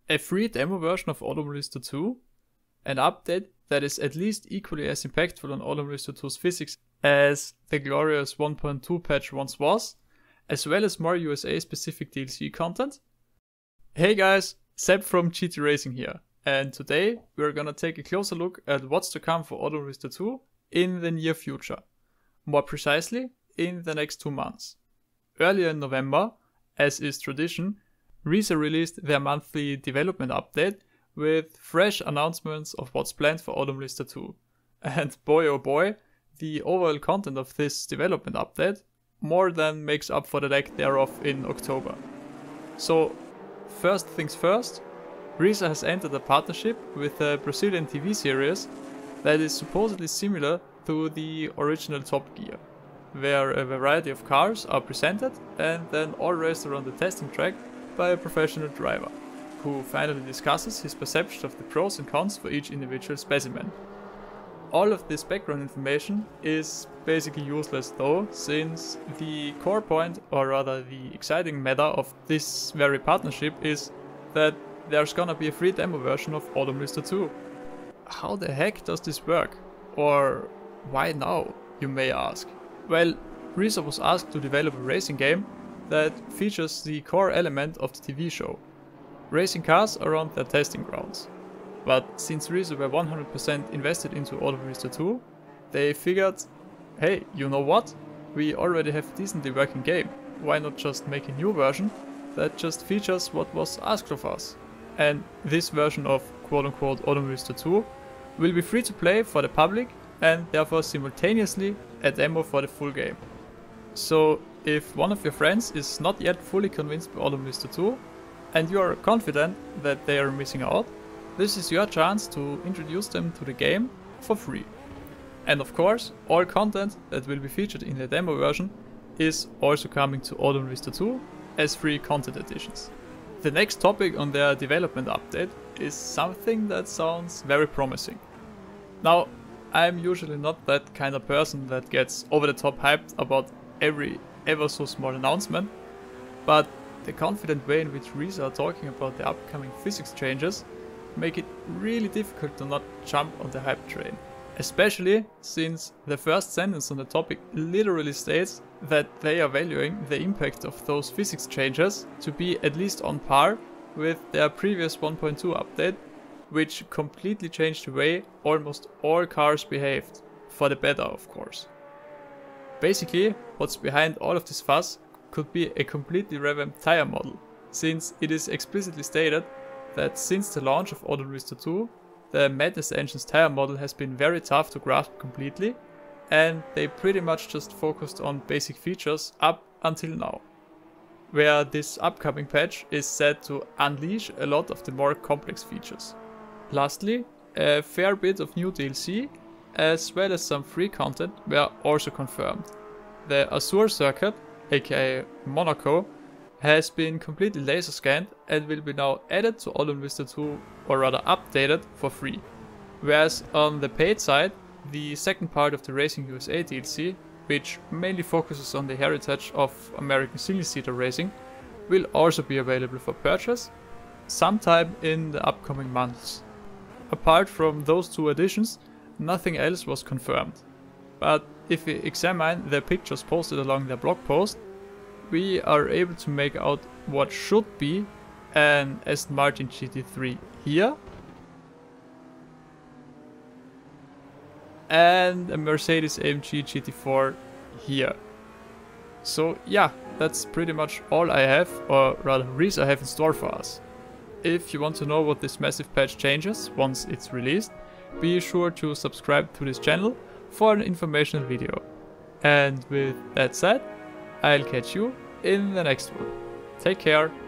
a free demo version of Automobilista 2, an update that is at least equally as impactful on Automobilista 2's physics as the glorious 1.2 patch once was, as well as more USA specific DLC content. Hey guys, Seb from GT Racing here, and today we're gonna take a closer look at what's to come for Automobilista 2 in the near future. More precisely, in the next 2 months. Earlier in November, as is tradition, RESA released their monthly development update with fresh announcements of what's planned for Automobilista 2. And boy oh boy, the overall content of this development update more than makes up for the lack thereof in October. So, first things first, RESA has entered a partnership with a Brazilian TV series that is supposedly similar to the original Top Gear, where a variety of cars are presented and then all raced around the testing track by a professional driver, who finally discusses his perception of the pros and cons for each individual specimen. All of this background information is basically useless though, since the core point, or rather the exciting matter of this very partnership is that there's gonna be a free demo version of Automobilista 2. How the heck does this work? Or why now, you may ask? Well, RESA was asked to develop a racing game that features the core element of the TV show, racing cars around their testing grounds. But since RESA were 100% invested into Automobilista 2, they figured, hey, you know what? We already have a decently working game, why not just make a new version that just features what was asked of us? And this version of quote-unquote Automobilista 2 will be free to play for the public and therefore simultaneously a demo for the full game. So if one of your friends is not yet fully convinced by Automobilista 2 and you are confident that they are missing out, this is your chance to introduce them to the game for free. And of course, all content that will be featured in the demo version is also coming to Automobilista 2 as free content additions. The next topic on their development update is something that sounds very promising. Now, I'm usually not that kind of person that gets over the top hyped about every ever so small announcement, but the confident way in which RESA are talking about the upcoming physics changes make it really difficult to not jump on the hype train. Especially since the first sentence on the topic literally states that they are valuing the impact of those physics changes to be at least on par with their previous 1.2 update, which completely changed the way almost all cars behaved, for the better of course. Basically, what's behind all of this fuss could be a completely revamped tire model, since it is explicitly stated that since the launch of Automobilista 2, the Madness Engine's tire model has been very tough to grasp completely, and they pretty much just focused on basic features up until now, where this upcoming patch is set to unleash a lot of the more complex features. Lastly, a fair bit of new DLC, as well as some free content, were also confirmed. The Azure circuit, aka Monaco, has been completely laser scanned and will be now added to Automobilista 2, or rather updated, for free. Whereas on the paid side, the second part of the Racing USA DLC, which mainly focuses on the heritage of American single-seater racing, will also be available for purchase sometime in the upcoming months. Apart from those two additions, nothing else was confirmed. But if we examine the pictures posted along their blog post, we are able to make out what should be an Aston Martin GT3 here, and a Mercedes-AMG GT4 here. So yeah, that's pretty much all I have, or rather RESA have in store for us. If you want to know what this massive patch changes once it's released, be sure to subscribe to this channel for an informational video. And with that said, I'll catch you in the next one. Take care.